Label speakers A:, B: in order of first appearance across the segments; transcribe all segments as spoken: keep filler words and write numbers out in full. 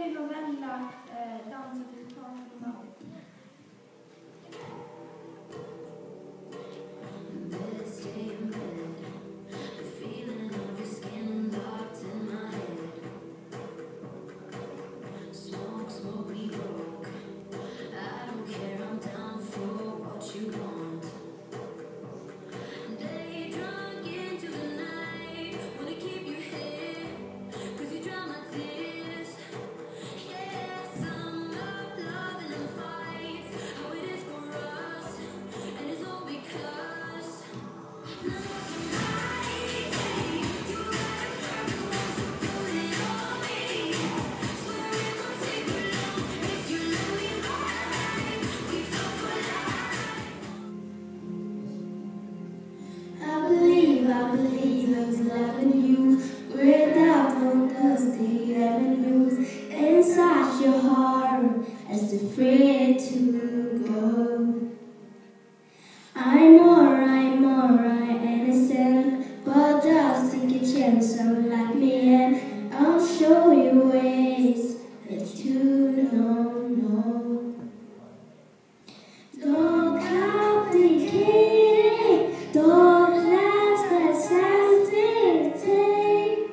A: till novella eh, dansa till taket.
B: I believe there's loving you, grayed out on dusty avenues, inside your heart as afraid to go. I'm alright, I'm alright, innocent, but just take a chance and let me in. I'll show you ways that you don't know. Don't complicate it, don't let that sense dictate.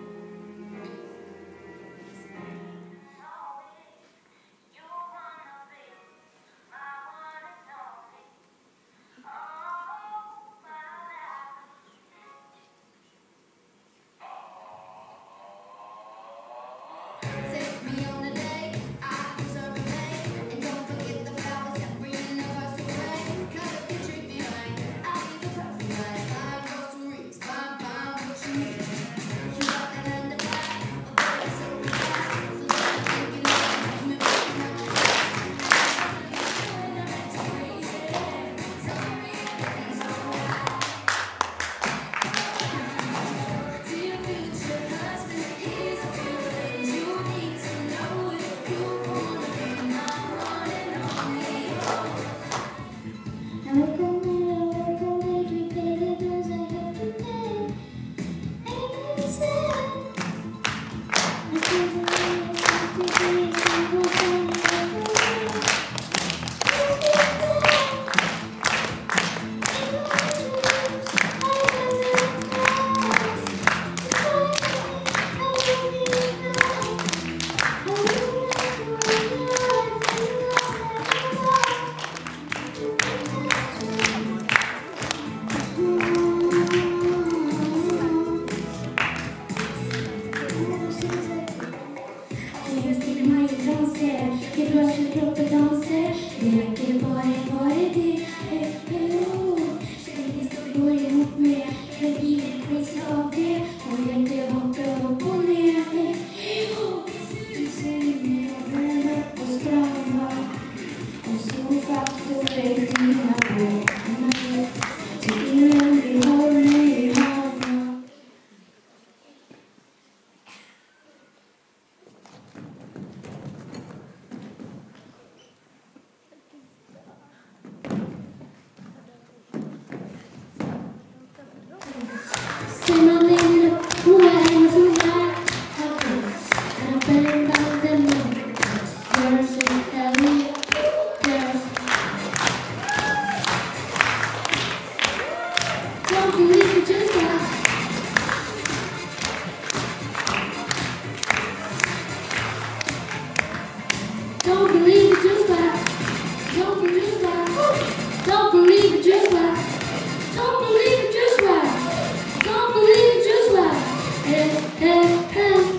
B: Don't believe it, just laugh. Don't believe that. Don't believe it, just laugh. Don't believe it, just laugh. Don't believe it, just laugh. Eh, eh, eh.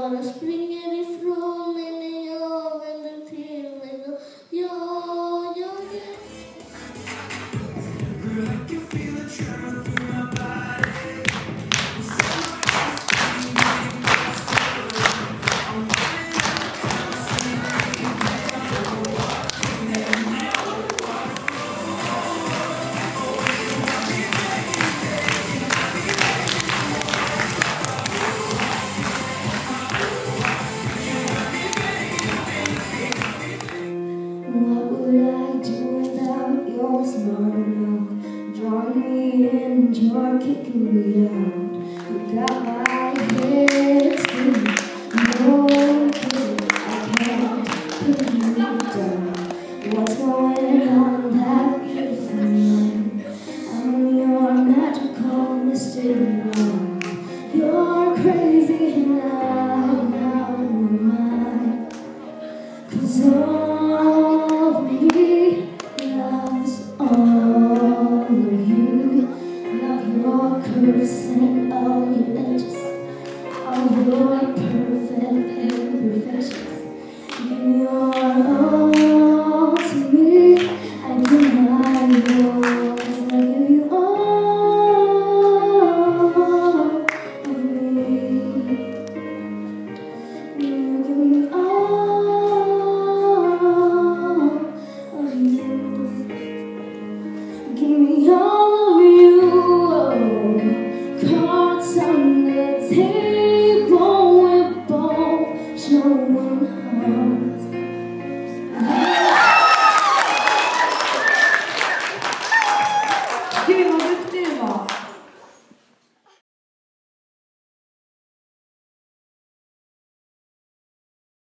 B: Bara springer ifrån mig när jag vänder till mig då. Ja, ja, ja.
C: Girl, I can feel the tremor through my body.
B: What would I do without your smart mouth? Drawing me in, you're kicking me out. You got my head spinning. No kidding, I can't put you down. What's going on in that beautiful mind? I'm your magical mystery love. You're crazy and I'm out of my mind. 'Cause all of me loves all of you. Love your curves and all your edges, all your perfect imperfections. Give me your all to me. I give my yours. I give you all of me. You give me all of you. Give me all.